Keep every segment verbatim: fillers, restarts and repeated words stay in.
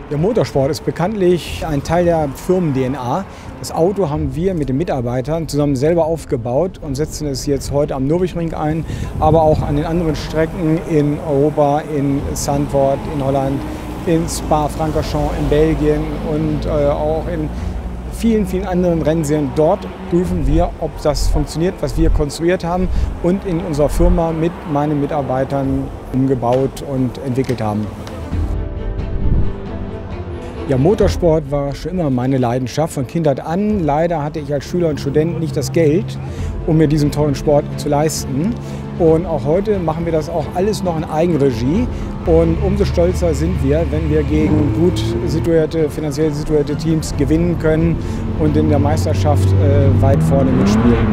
Der Motorsport ist bekanntlich ein Teil der Firmen-D N A. Das Auto haben wir mit den Mitarbeitern zusammen selber aufgebaut und setzen es jetzt heute am Nürburgring ein, aber auch an den anderen Strecken in Europa, in Zandvoort, in Holland, in Spa-Francorchamps, in Belgien und äh, auch in vielen, vielen anderen Rennserien. Dort prüfen wir, ob das funktioniert, was wir konstruiert haben und in unserer Firma mit meinen Mitarbeitern umgebaut und entwickelt haben. Ja, Motorsport war schon immer meine Leidenschaft von Kindheit an. Leider hatte ich als Schüler und Student nicht das Geld, um mir diesen tollen Sport zu leisten. Und auch heute machen wir das auch alles noch in Eigenregie. Und umso stolzer sind wir, wenn wir gegen gut situierte, finanziell situierte Teams gewinnen können und in der Meisterschaft äh, weit vorne mitspielen.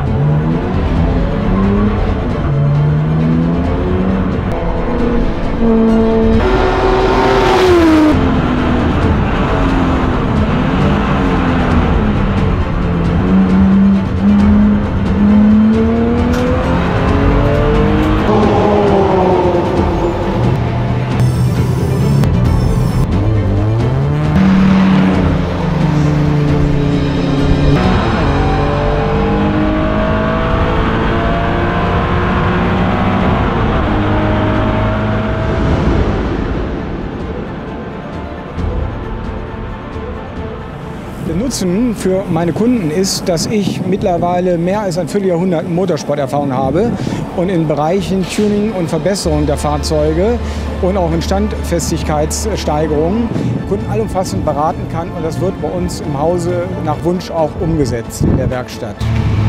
Der Nutzen für meine Kunden ist, dass ich mittlerweile mehr als ein Vierteljahrhundert Motorsporterfahrung habe und in Bereichen Tuning und Verbesserung der Fahrzeuge und auch in Standfestigkeitssteigerungen Kunden allumfassend beraten kann, und das wird bei uns im Hause nach Wunsch auch umgesetzt in der Werkstatt.